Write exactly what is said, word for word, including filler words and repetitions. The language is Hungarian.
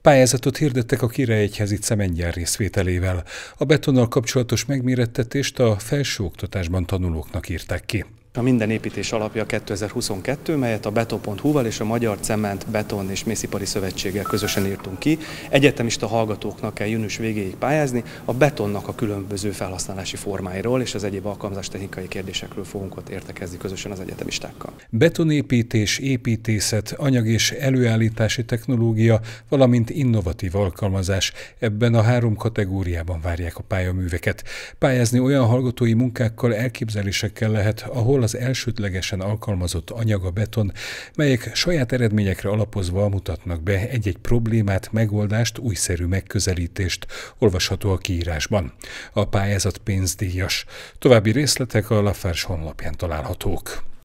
Pályázatot hirdettek a Királyi-egyházi cementgyár részvételével. A betonnal kapcsolatos megmérettetést a felsőoktatásban tanulóknak írták ki. A Minden építés alapja kétezer-huszonkettő, melyet a beton pont hu-val és a Magyar Cement, Beton és Mészipari Szövetséggel közösen írtunk ki. Egyetemista hallgatóknak kell június végéig pályázni, a betonnak a különböző felhasználási formáiról és az egyéb alkalmazástechnikai kérdésekről fogunk ott értekezni közösen az egyetemistákkal. Betonépítés, építészet, anyag- és előállítási technológia, valamint innovatív alkalmazás. Ebben a három kategóriában várják a pályaműveket. Pályázni olyan hallgatói munkákkal, elképzelésekkel lehet, ahol az elsődlegesen alkalmazott anyag a beton, melyek saját eredményekre alapozva mutatnak be egy-egy problémát, megoldást, újszerű megközelítést, olvasható a kiírásban. A pályázat pénzdíjas. További részletek a Lafarge honlapján találhatók.